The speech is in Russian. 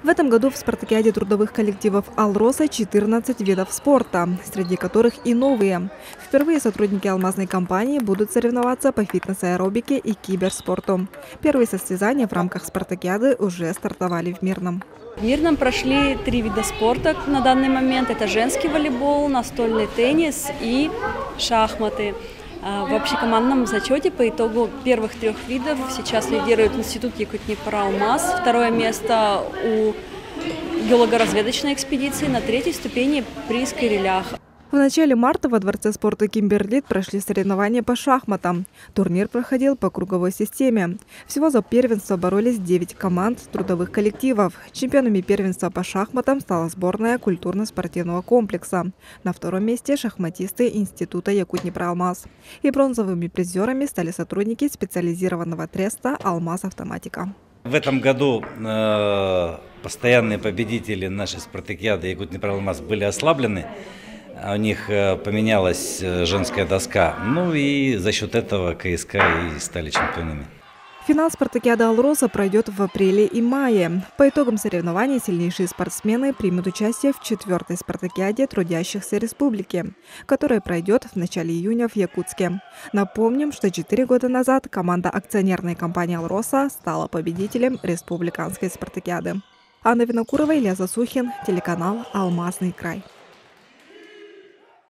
В этом году в спартакиаде трудовых коллективов «Алроса» 14 видов спорта, среди которых и новые. Впервые сотрудники алмазной компании будут соревноваться по фитнес-аэробике и киберспорту. Первые состязания в рамках спартакиады уже стартовали в Мирном. В Мирном прошли 3 вида спорта на данный момент. Это женский волейбол, настольный теннис и шахматы. В общекомандном зачете по итогу первых 3 видов сейчас лидирует институт Якутни-Пара-Алмаз. Второе место у геолого-разведочной экспедиции, на 3-й ступени при Скирилях. В начале марта во Дворце спорта Кимберлит прошли соревнования по шахматам. Турнир проходил по круговой системе. Всего за первенство боролись 9 команд трудовых коллективов. Чемпионами первенства по шахматам стала сборная культурно-спортивного комплекса. На 2-м месте шахматисты Института Якутни-Пара-Алмаз. И бронзовыми призерами стали сотрудники специализированного треста «Алмаз Автоматика». В этом году постоянные победители нашей спартакиады Якутни-Пара-Алмаз были ослаблены. У них поменялась женская доска. Ну и за счет этого КСК и стали чемпионами. Финал спартакиады «Алроса» пройдет в апреле и мае. По итогам соревнований сильнейшие спортсмены примут участие в 4-й спартакиаде трудящихся республики, которая пройдет в начале июня в Якутске. Напомним, что 4 года назад команда акционерной компании «Алроса» стала победителем республиканской спартакиады. Анна Винокурова, Илья Засухин, телеканал «Алмазный край».